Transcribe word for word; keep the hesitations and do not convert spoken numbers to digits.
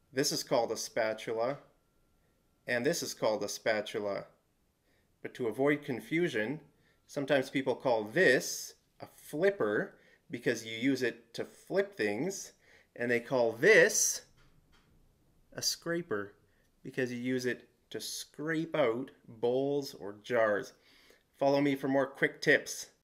This is called a spatula, and this is called a spatula. But to avoid confusion, sometimes people call this a flipper because you use it to flip things, and they call this a scraper because you use it to scrape out bowls or jars. Follow me for more quick tips.